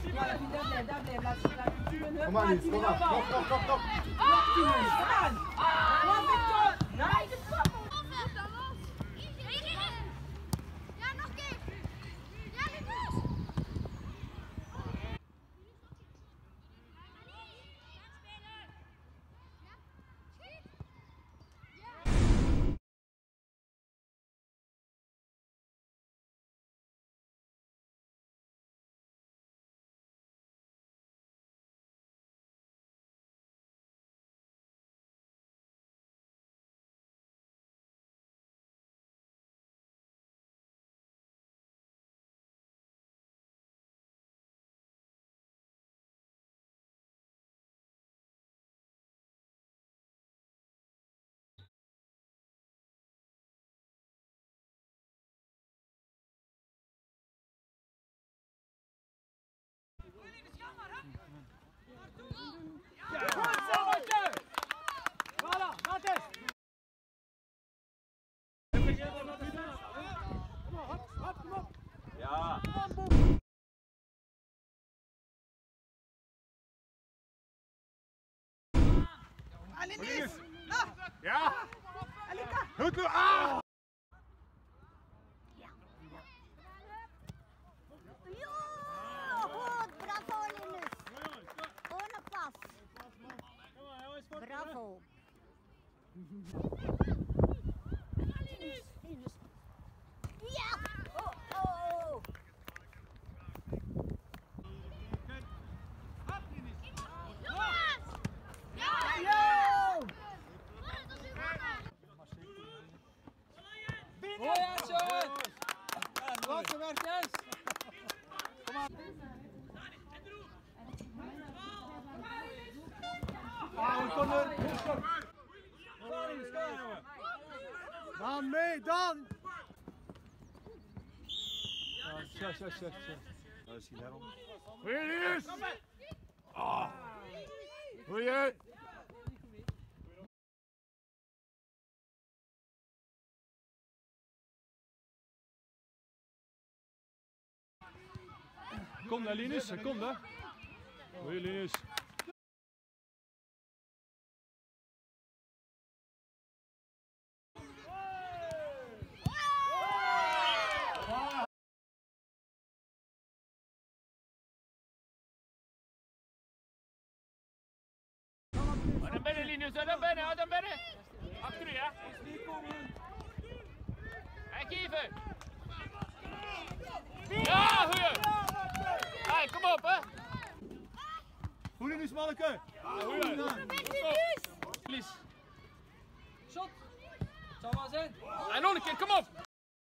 Kom maar niet, kom maar. Stop. Nee, Ja. Alinis! Ja. Alika! Goed, ah! Goed, bravo Linus. Ohne pas. Bravo. Ja! Oh. Laatste werkjes! Kom aan! Dan mee, dan! Zo. Dat is hij daarom. Goeie Linus! Goeie! Kom daar Linus, kom daar. Goeie Linus. Dan binnen Linus, dan binnen. Achter u, ja. Kijk even. Ja, goeie. Hey, kom op, hè. Goed Linus, manneke! Goeie. Lies. Shot! Zou maar zijn. En nog een keer, kom op.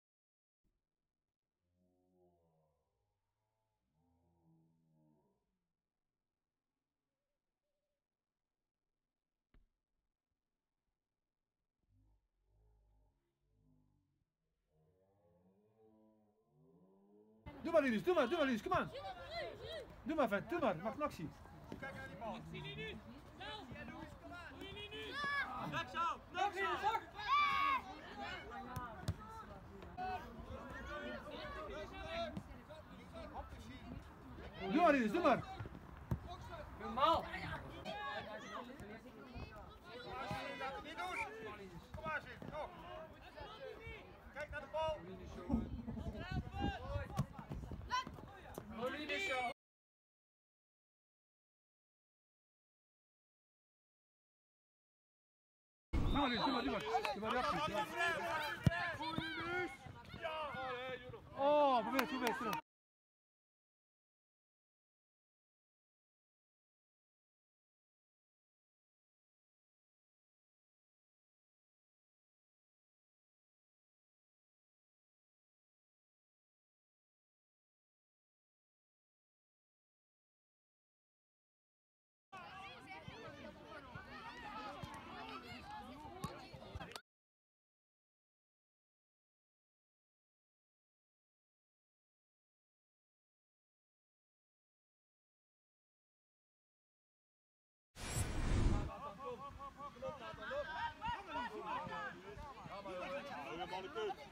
Doe maar Linus, kom aan! Doe maar vent, maak een actie! Kijk naar die bal. Doe maar Linus, doe maar! Normaal. Niet doen. Kom maar zitten, nog. Kijk naar de bal. Doe maar reactie. Oh, probeer terug. Goeie